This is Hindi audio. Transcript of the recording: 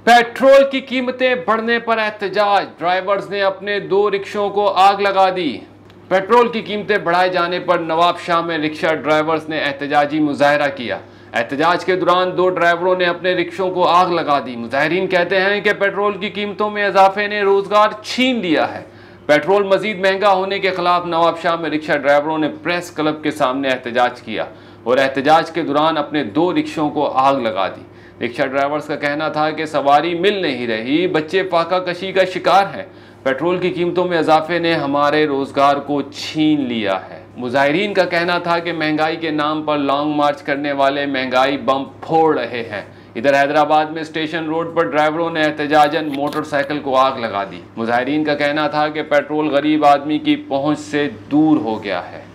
पेट्रोल की कीमतें बढ़ने पर एहतजाज, ड्राइवर्स ने अपने 2 रिक्शों को आग लगा दी। पेट्रोल की कीमतें बढ़ाए जाने पर नवाबशाह में रिक्शा ड्राइवर्स ने एहतजाजी मुजाहरा किया। एहतजाज के दौरान 2 ड्राइवरों ने अपने रिक्शों को आग लगा दी। मुजाहरीन कहते हैं कि पेट्रोल की कीमतों में इजाफे ने रोजगार छीन लिया है। पेट्रोल मजीद महंगा होने के खिलाफ नवाबशाह में रिक्शा ड्राइवरों ने प्रेस क्लब के सामने एहतजाज किया और एहतजाज के दौरान अपने 2 रिक्शों को आग लगा दी। रिक्शा ड्राइवर्स का कहना था कि सवारी मिल नहीं रही, बच्चे फाका कशी का शिकार हैं। पेट्रोल की कीमतों में इजाफे ने हमारे रोजगार को छीन लिया है। मुजाहिरीन का कहना था कि महंगाई के नाम पर लॉन्ग मार्च करने वाले महंगाई बम फोड़ रहे हैं। इधर हैदराबाद में स्टेशन रोड पर ड्राइवरों ने एहतजाजन मोटरसाइकिल को आग लगा दी। मुजाहिरीन का कहना था कि पेट्रोल गरीब आदमी की पहुंच से दूर हो गया है।